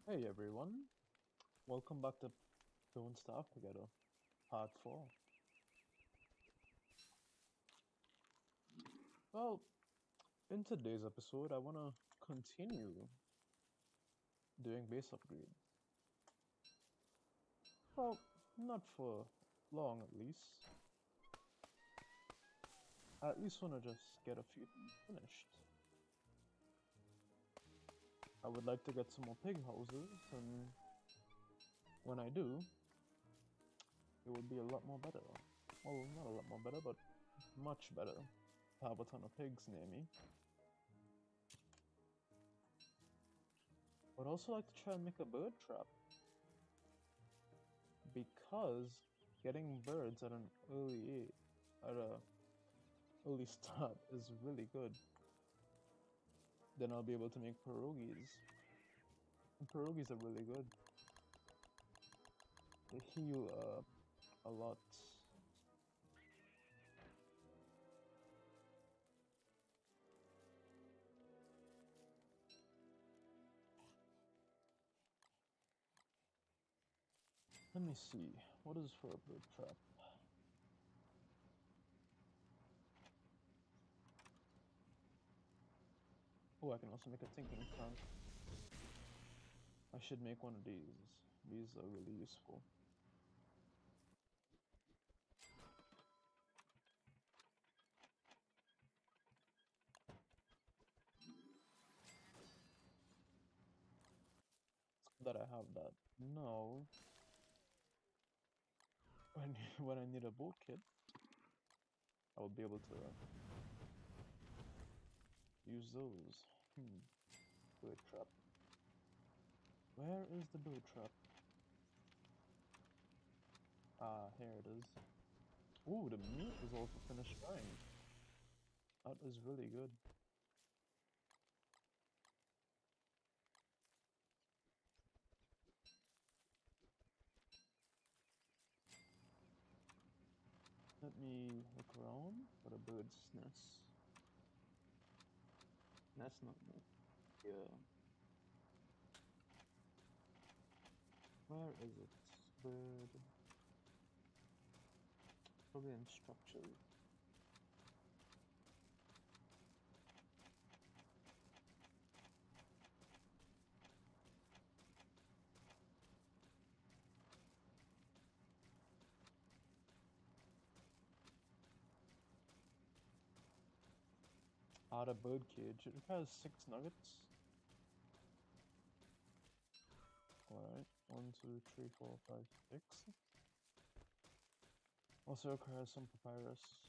Hey everyone, welcome back to Don't Starve Together, Part 4. Well, in today's episode, I want to continue doing base upgrade. Well, not for long at least. I at least want to just get a few things finished. I would like to get some more pig houses, and when I do, it would be a lot more better. Well, not a lot more better, but much better to have a ton of pigs near me. I'd also like to try and make a bird trap, because getting birds at an at a early start is really good. Then I'll be able to make pierogies. And pierogies are really good. They heal a lot. Let me see. What is for a bird trap? Oh, I can also make a thinking tank. I should make one of these. These are really useful. It's good that I have that. Now, when I need a boat kit, I will be able to use those. Bird trap. Where is the bird trap? Ah, here it is. Ooh, the meat is also finished frying. That is really good. Let me look around for the bird's nest. That's not me. Yeah. Where is it? Bird. Probably in structure. Ah, the bird cage. It has 6 nuggets. Alright. 1, 2, 3, 4, 5, 6. Also requires some papyrus.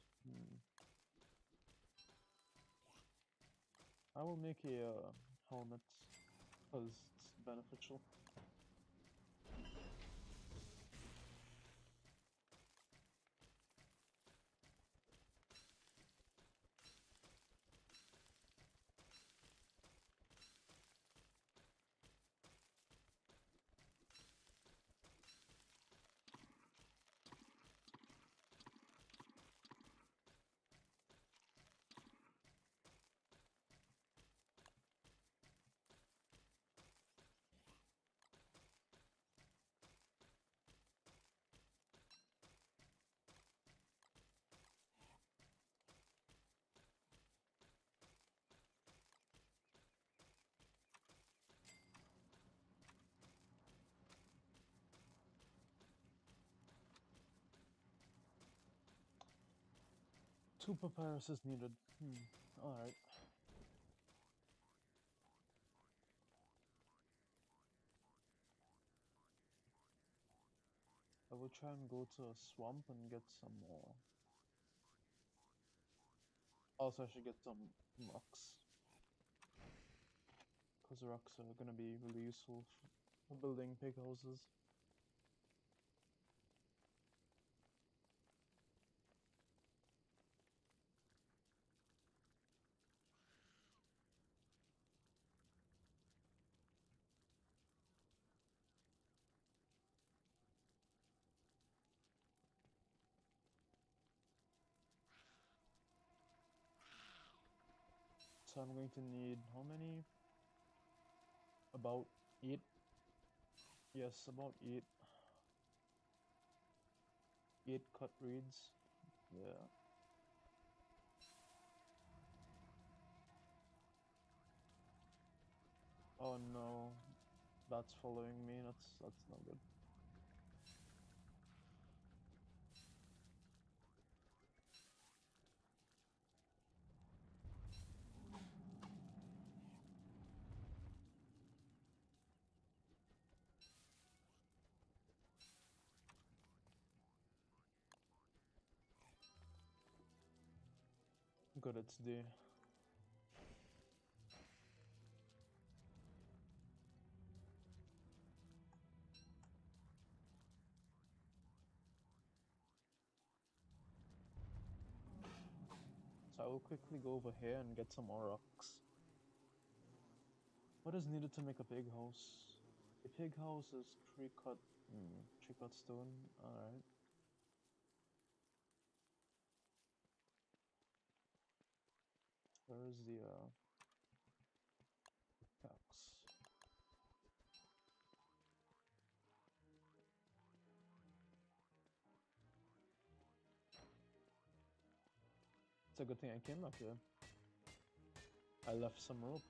I will make a helmet because it's beneficial. Two papyrus is needed. Alright. I will try and go to a swamp and get some more. Also, I should get some rocks. Because rocks are gonna be really useful for building pig houses. So I'm going to need how many? About 8 Yes, about eight cut reeds. Yeah. Oh no, that's following me. That's not good. Good, it's D. So I will quickly go over here and get some more rocks. What is needed to make a pig house? A pig house is three cut stone. All right. Where is the axe? It's a good thing I came up here. I left some rope.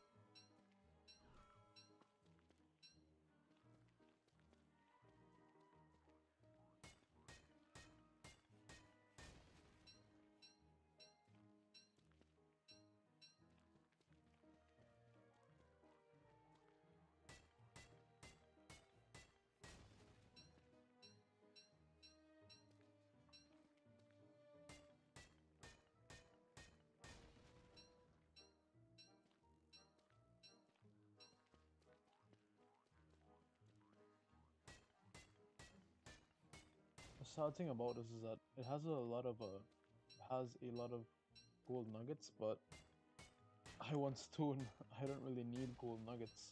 The sad thing about this is that it has a lot of gold nuggets, but I want stone. I don't really need gold nuggets.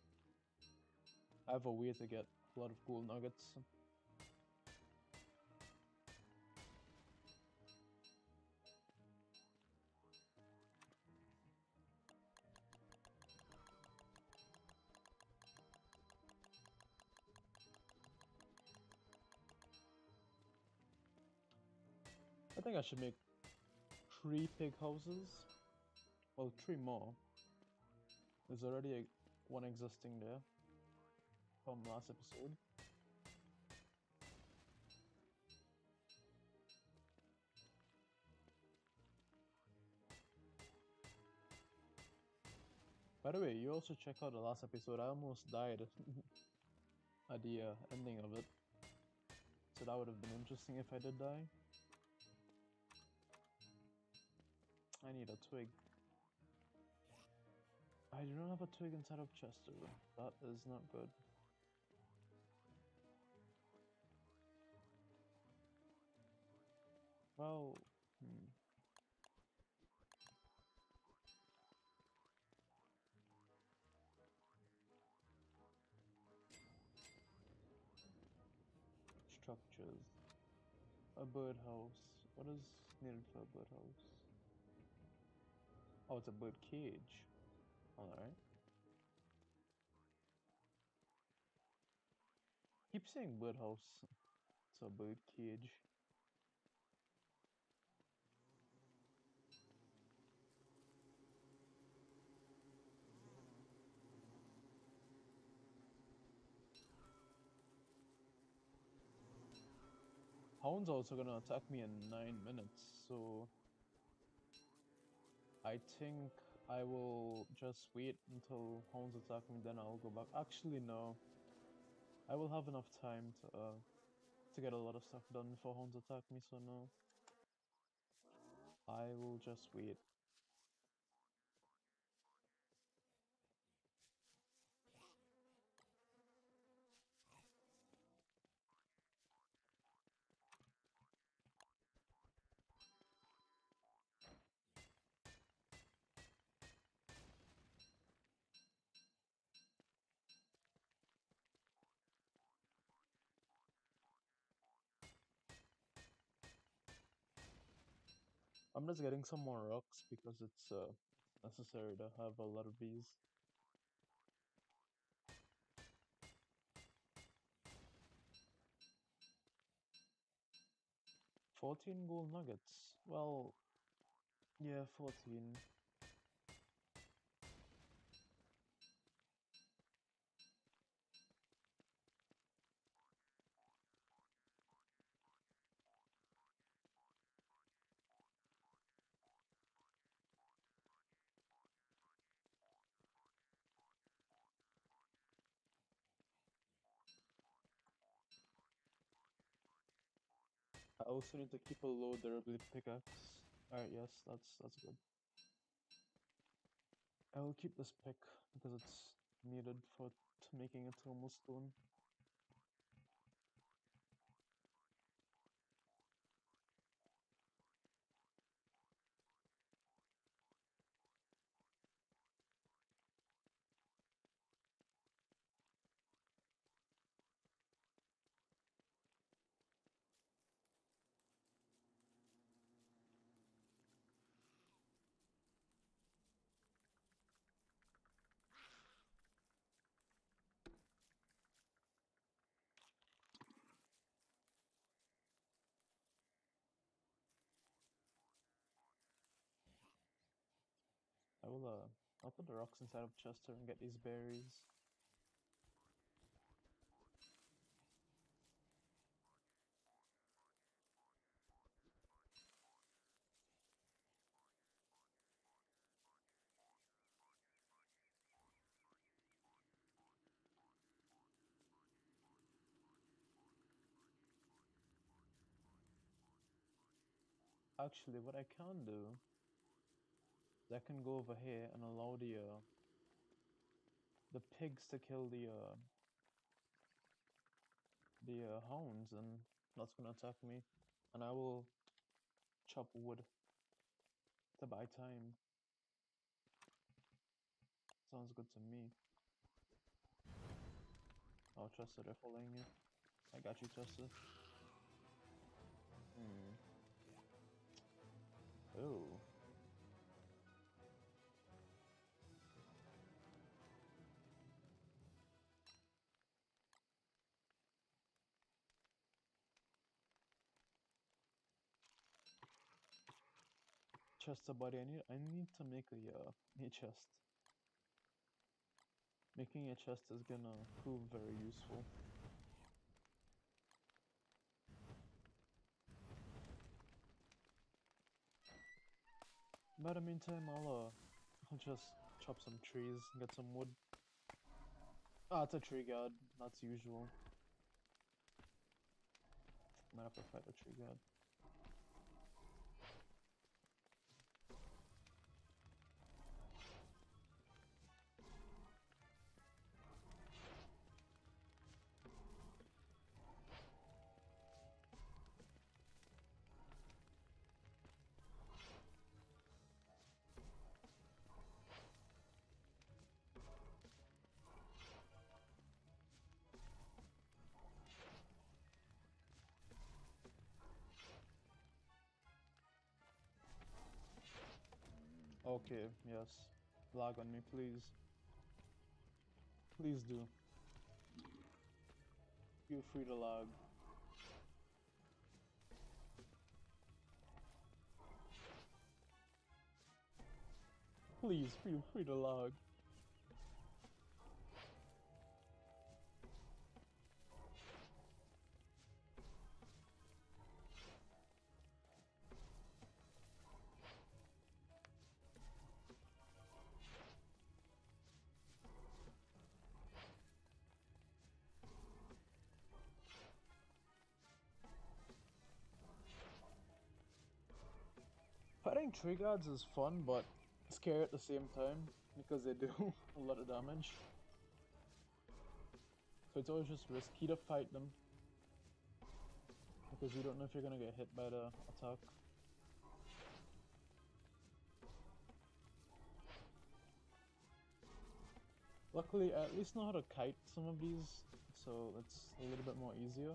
I have a way to get a lot of gold nuggets. I think I should make three pig houses. Well, three more. There's already one existing there from last episode. By the way, you also check out the last episode. I almost died at the ending of it. So that would have been interesting if I did die. I need a twig. I do not have a twig inside of Chester. That is not good. Well, structures. A birdhouse. What is needed for a birdhouse? Oh, it's a bird cage. Alright. Keep saying birdhouse. It's a bird cage. Hound's also gonna attack me in 9 minutes, so I think I will just wait until Hounds attack me, then I'll go back. Actually, no. I will have enough time to get a lot of stuff done before Hounds attack me, so no. I will just wait. I'm just getting some more rocks because it's necessary to have a lot of these. 14 gold nuggets. Well, yeah, 14. I also need to keep a low durability pickaxe. Alright, yes, that's good. I will keep this pick because it's needed for making a thermal stone. I'll put the rocks inside of Chester and get these berries. Actually, what I can do is I can go over here and allow the pigs to kill the hounds, and that's gonna attack me, and I will chop wood to buy time. Sounds good to me. Oh, Chester, they're following you. I got you, Chester. Hmm. Oh. Chester, buddy, I need to make a chest. Making a chest is gonna prove very useful. But in the meantime, I'll just chop some trees, get some wood. Ah, it's a tree god. That's usual. Might have to fight a tree god. Okay, yes. Lag on me, please. Please do. Feel free to lag. Please feel free to lag. Fighting tree gods is fun, but scary at the same time because they do a lot of damage. So it's always just risky to fight them because you don't know if you're gonna get hit by the attack. Luckily, I at least know how to kite some of these, so it's a little bit more easier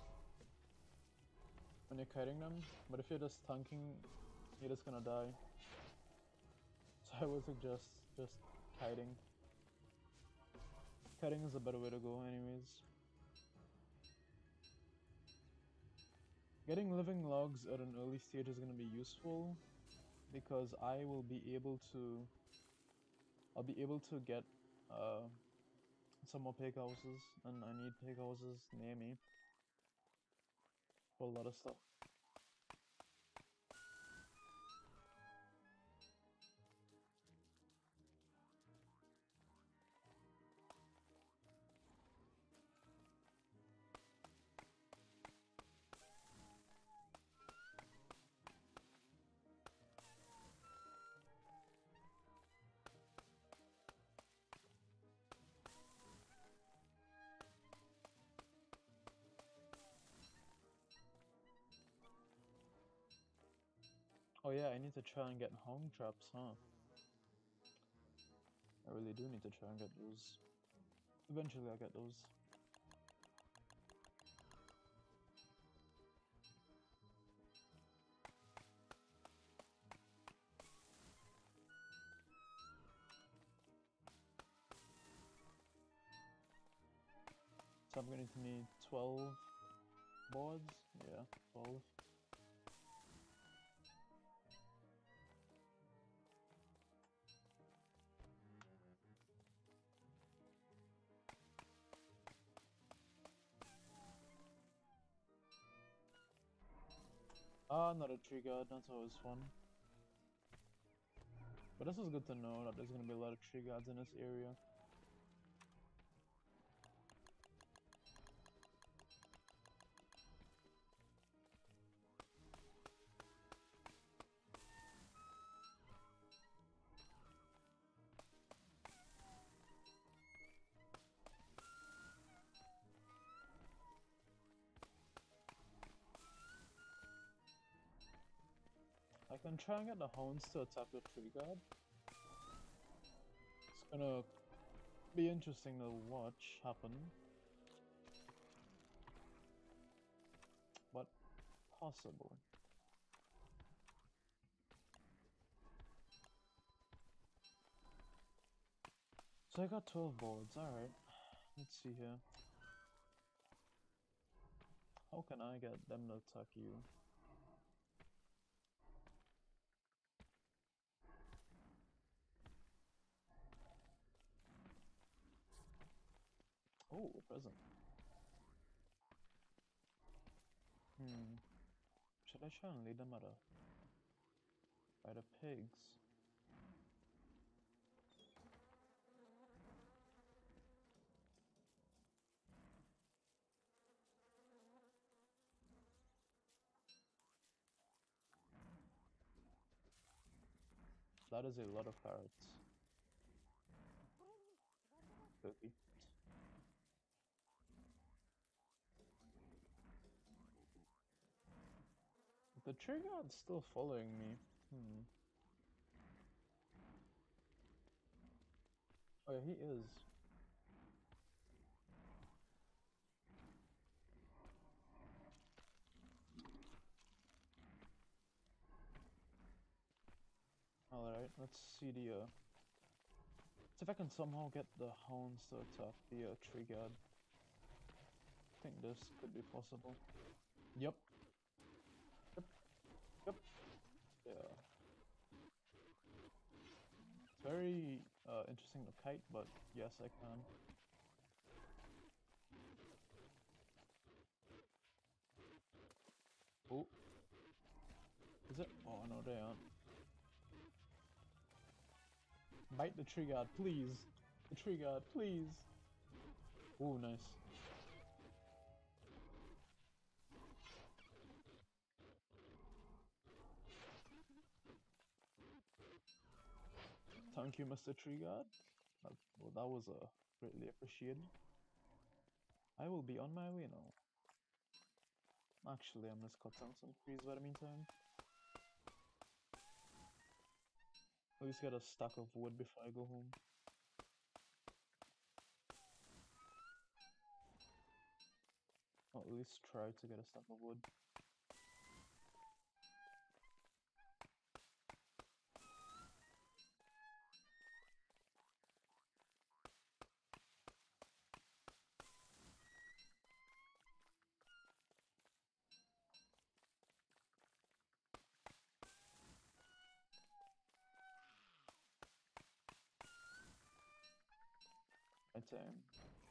when you're kiting them. But if you're just tanking, you're just gonna die. So I would suggest just kiting. Kiting is a better way to go anyways. Getting living logs at an early stage is going to be useful because I'll be able to get some more pig houses, and I need pig houses near me for a lot of stuff. Oh yeah, I need to try and get home traps, huh? I really do need to try and get those. Eventually I'll get those. So I'm going to need 12 boards. Yeah, 12. Ah, not a tree guard, that's always fun. But this is good to know that there's going to be a lot of tree guards in this area. I can try and get the hounds to attack the tree guard. It's gonna be interesting to watch happen. But possible. So I got 12 boards, alright. Let's see here. How can I get them to attack you? Oh, a present. Should I try and lead them at by the pigs? That is a lot of carrots. Cookie. The tree guard's still following me. Oh yeah, he is. Alright, let's see the see if I can somehow get the hounds to attack the tree guard. I think this could be possible. Yep. Yep. Yep. Yeah. It's very interesting to kite, but yes, I can. Oh. Is it? Oh no, they aren't. Bite the tree guard, please. The tree guard, please. Oh, nice. Thank you, Mr. Tree Guard. Well, that was greatly appreciated. I will be on my way now. Actually, I'm just cut down some trees by the meantime. At least get a stack of wood before I go home. Or at least try to get a stack of wood. nighttime.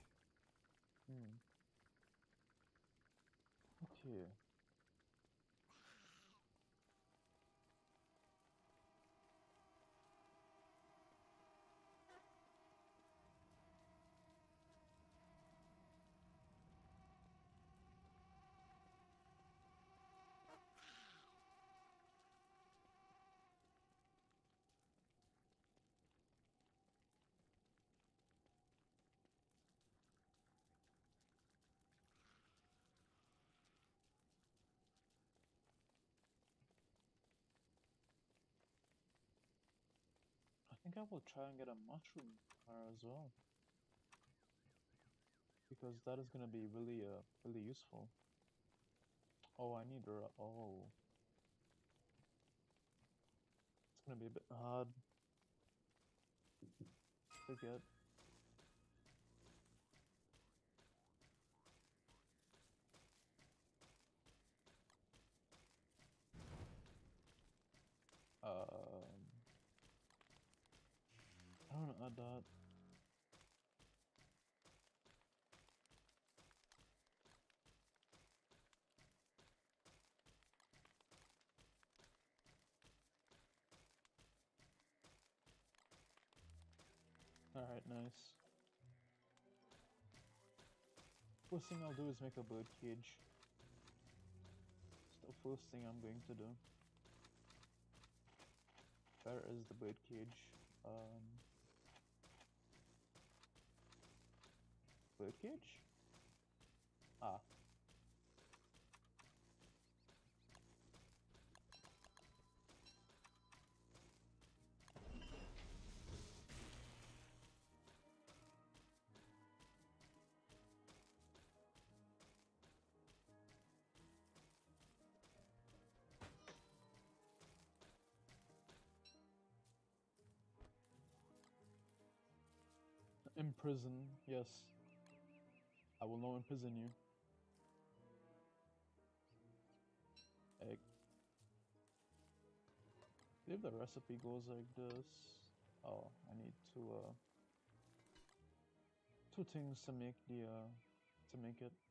Okay. I think I will try and get a mushroom car as well, because that is gonna be really really useful. Oh, I need oh, it's gonna be a bit hard to get. I don't know, add that. Alright, nice. First thing I'll do is make a bird cage. It's the first thing I'm going to do. Where is the bird cage? Bird cage? Ah. Imprison, yes. I will now imprison you. Egg. If the recipe goes like this. Oh, I need two things to make the to make it.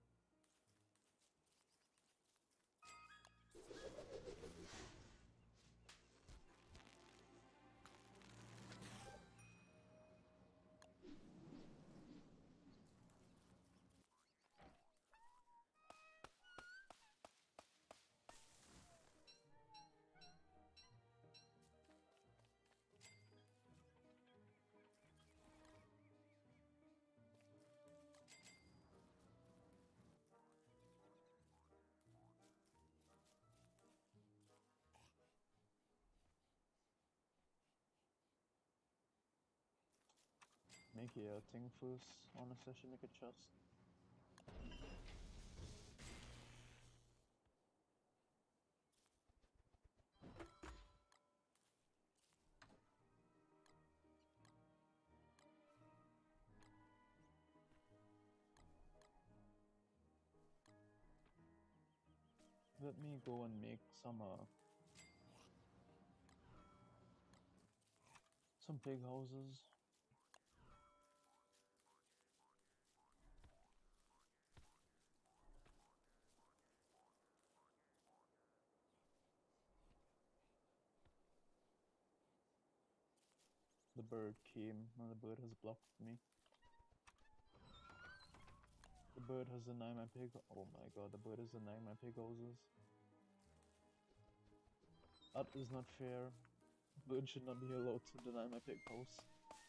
Make a thing first. Honestly, I should make a chest. Let me go and make some pig houses. The bird came, and the bird has blocked me. The bird has denied my pig. Oh my god, the bird has denied my pig houses. That is not fair. Bird should not be allowed to deny my pig house.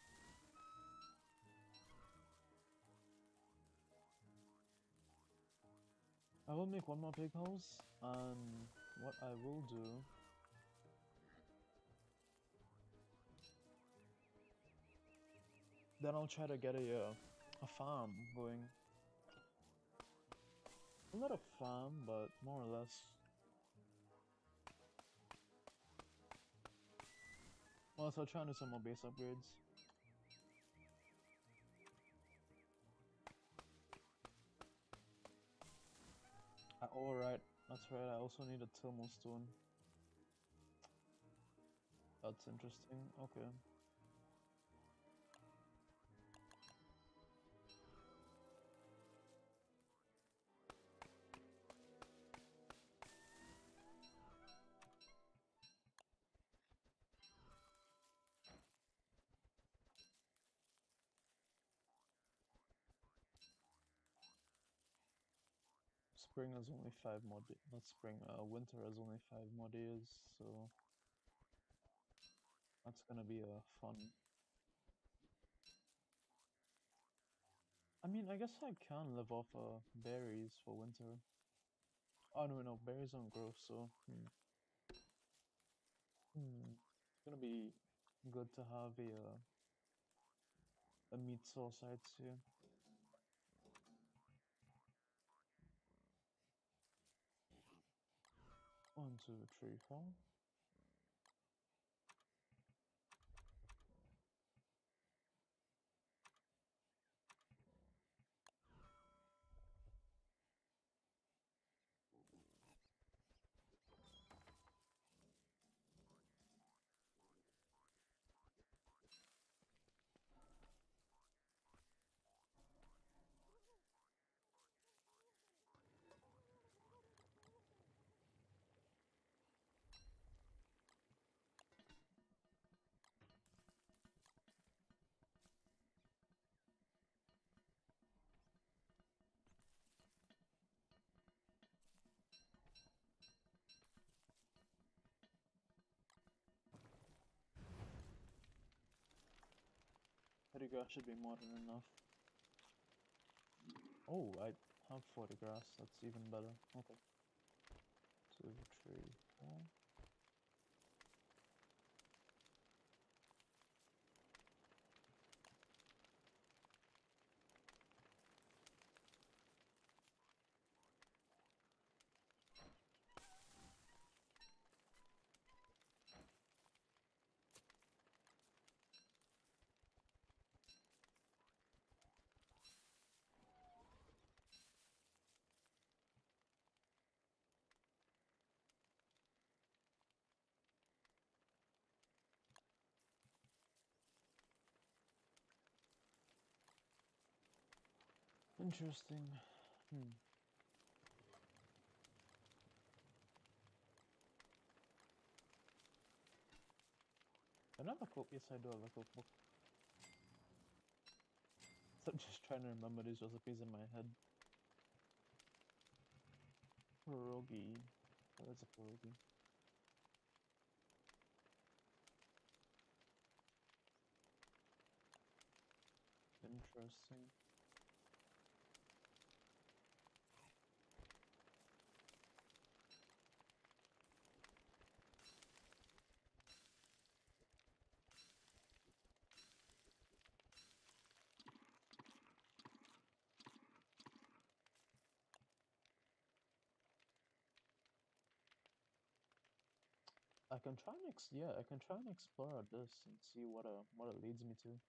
I will make one more pig house, and what I will do. Then I'll try to get a farm going. Well, not a farm, but more or less. Well, so I'll try and do some more base upgrades. Oh right, that's right, I also need a thermal stone. That's interesting, okay. spring has only 5 more days. Not spring, winter has only 5 more days, so that's gonna be fun. I mean, I guess I can live off berries for winter. Oh no, berries don't grow, so It's gonna be good to have a meat source, I'd say. 1, 2, 3, 4. There you go, should be more than enough. Oh, I have 40 grass, that's even better. Okay. 2, 3, 4. Interesting. I have a cook. Yes, I do have a cookbook. So I'm just trying to remember these recipes in my head. Pierogi. Where's a pierogi? Interesting. I can try and I can try and explore this and see what it leads me to.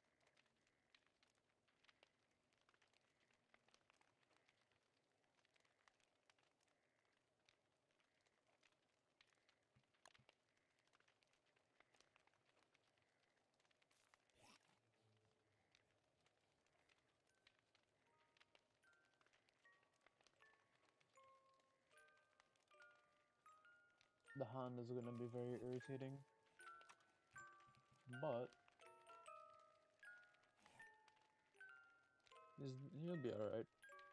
The hand is gonna be very irritating, but he'll be alright.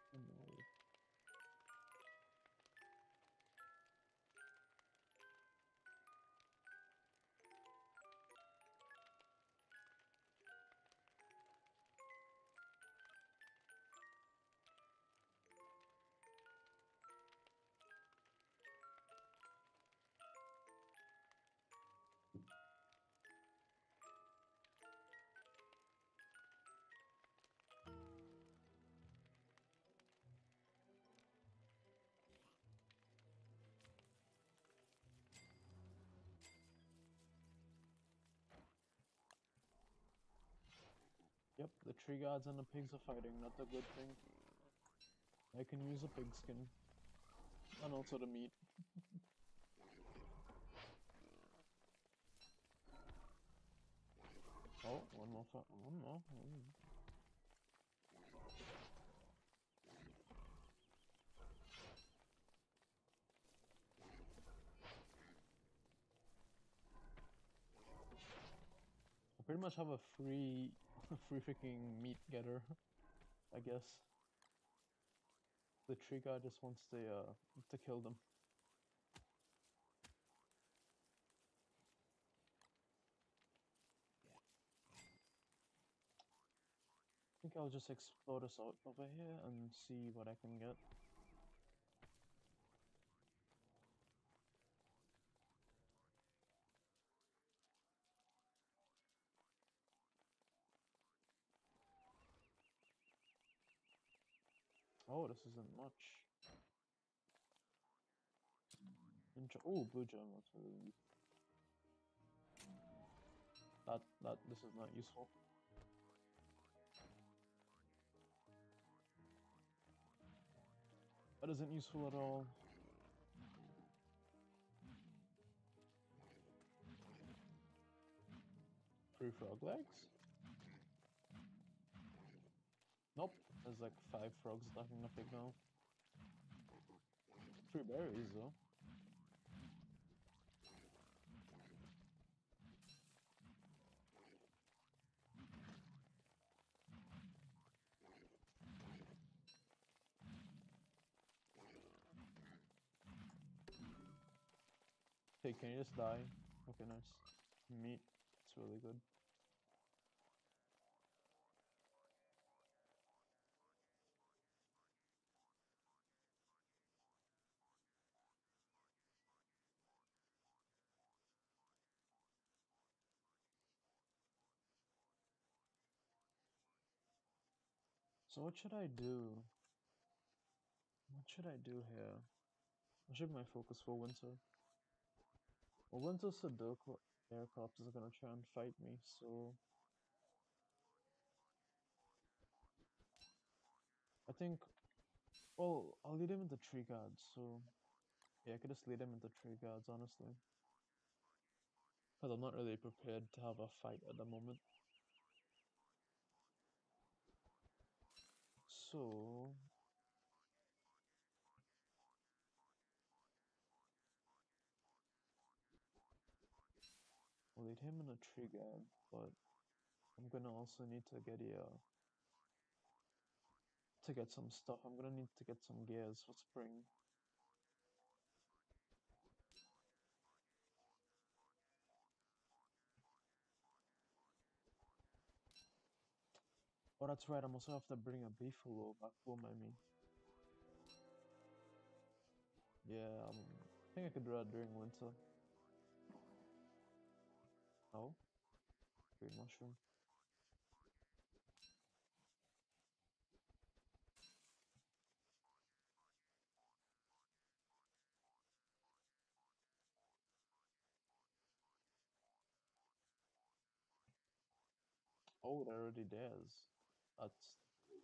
Yep, the tree gods and the pigs are fighting. That's a good thing. I can use a pig skin. And also the meat. Oh, one more. One more. I pretty much have a free, free freaking meat getter, I guess. The tree guy just wants to kill them. I think I'll just explore this out over here and see what I can get. Oh, this isn't much. Oh, blue gem. That's really this is not useful. That isn't useful at all. 3 frog legs? Nope. There's like 5 frogs attacking the pig now. 3 berries though. Hey, can you just die? Okay, nice. Meat. It's really good. So what should I do? What should I do here? I should my focus for winter. Well, winter Sudoku aircraft is gonna try and fight me, so I think, well, I'll lead him into tree guards, so yeah, I could just lead him into tree guards, honestly. Because I'm not really prepared to have a fight at the moment. So, I'll lead him in a tree guard, but I'm gonna also need to get to get some stuff. I'm gonna need to get some gears for spring. Oh, that's right, I'm also have to bring a beefalo back home, I mean. Yeah, I think I could do that during winter. Oh, green mushroom. Oh, it already does. That's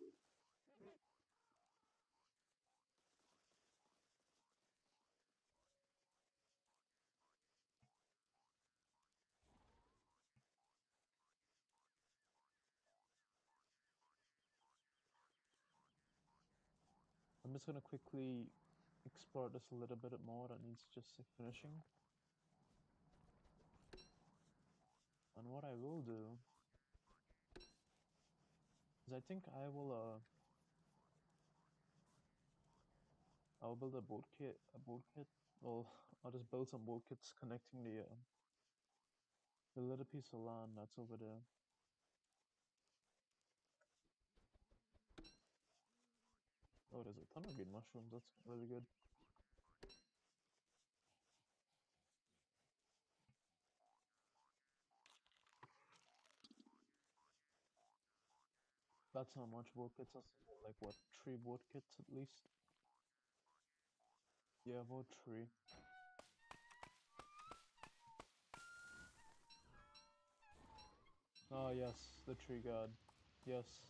I'm just gonna quickly explore this a little bit more. That needs just finishing. And what I will do is I think I'll build a boat kit. Well, I'll just build some boat kits connecting the little piece of land that's over there. Oh, there's a ton of green mushrooms. That's really good. That's not much boat kits. That's like what, 3 boat kits at least. Yeah, about 3. Oh yes, the tree god. Yes,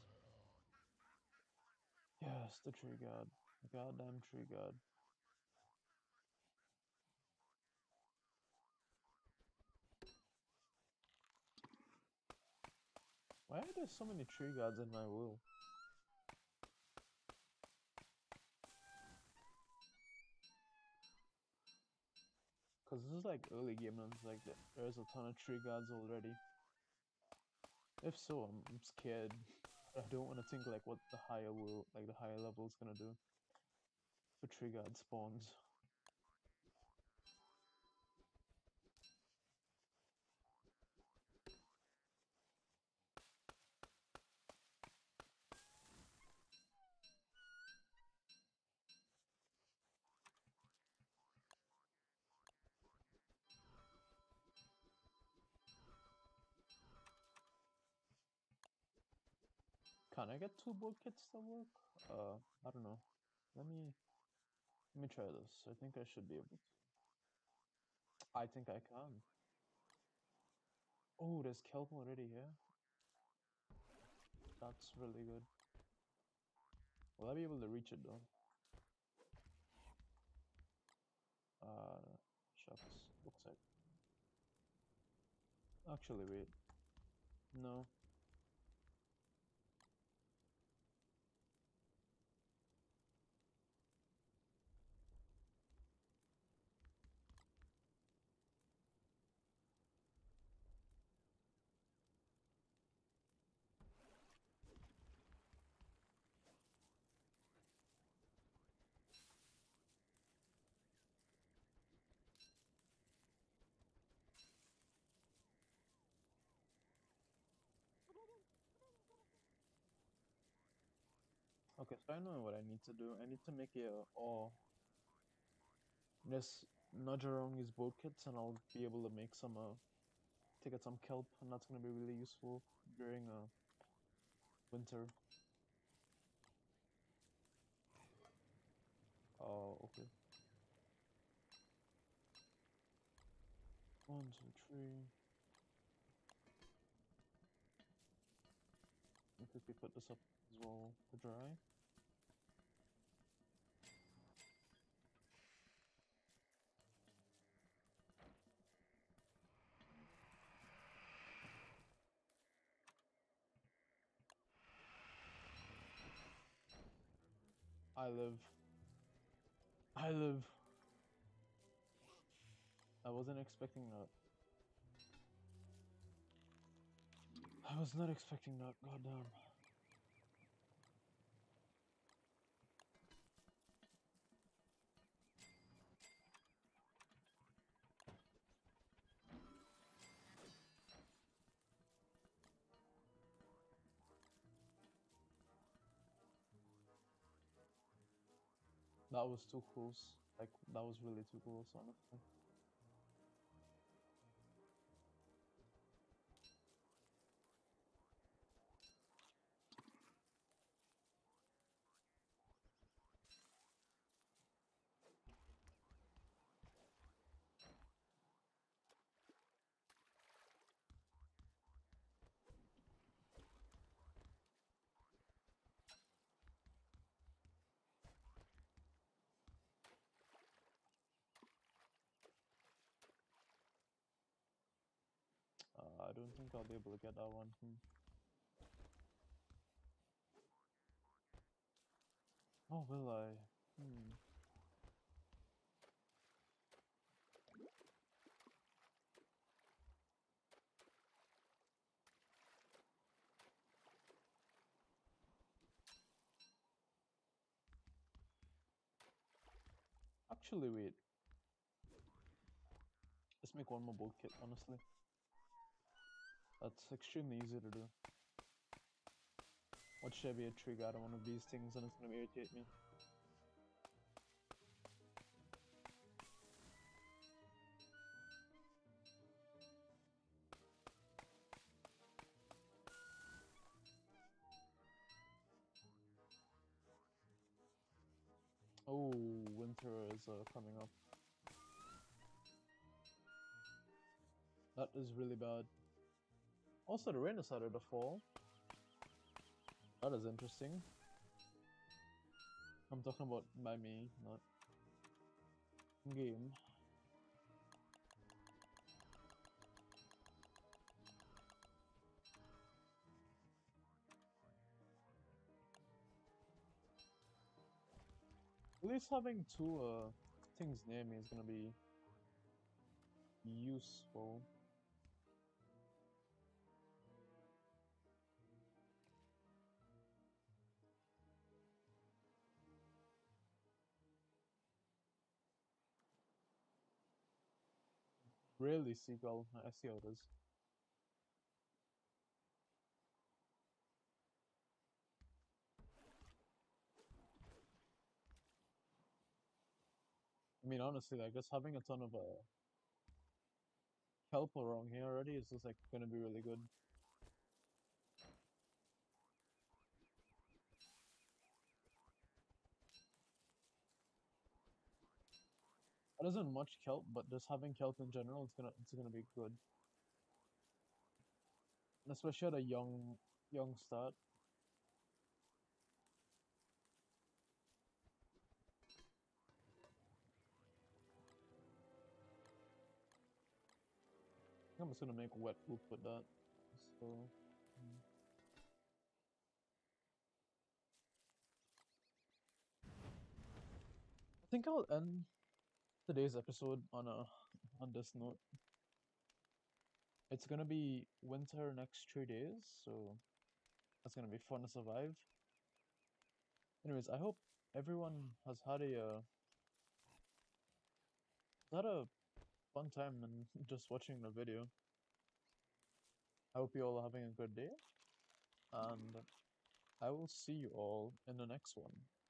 yes, the tree god. The goddamn tree god. Why are there so many tree gods in my world? Cause this is like early game and it's like there's a ton of tree gods already. If so, I'm scared. I don't want to think like what the higher world, like the higher level is gonna do. for tree guard spawns. Can I get 2 bolt kits to work? I don't know. Let me try this. I think I should be able to. I think I can. Oh, there's kelp already here. That's really good. Will I be able to reach it though? Shucks. Looks like. Actually, wait. No. Okay, so I know what I need to do. I need to make a or just nudge around these bolt kits and I'll be able to make some to get some kelp, and that's gonna be really useful during winter. Oh, okay. 1, 2, 3. Let me quickly put this up as well to dry. I live. I live. I wasn't expecting that. I was not expecting that. Goddamn. That was too close. Like, that was really too close, honestly. I don't think I'll be able to get that one. Oh, will I? Actually, wait. Let's make one more bolt kit, honestly. That's extremely easy to do. What should I be a trigger out of one of these things and it's gonna irritate me? Oh, winter is coming up. That is really bad. Also, the rain decided to fall. That is interesting. I'm talking about by me, not game. At least having 2 things near me is gonna be useful. Really seagull. I see how it is. I mean, honestly, like just having a ton of kelp around here already is just like gonna be really good. It isn't much kelp, but just having kelp in general, it's gonna be good, and especially at a young start. I'm just gonna make wet poop with that. So, mm. I think I'll end today's episode on a on this note. It's gonna be winter next 3 days, so that's gonna be fun to survive. Anyways, I hope everyone has had a fun time and just watching the video. I hope you all are having a good day, and I will see you all in the next one.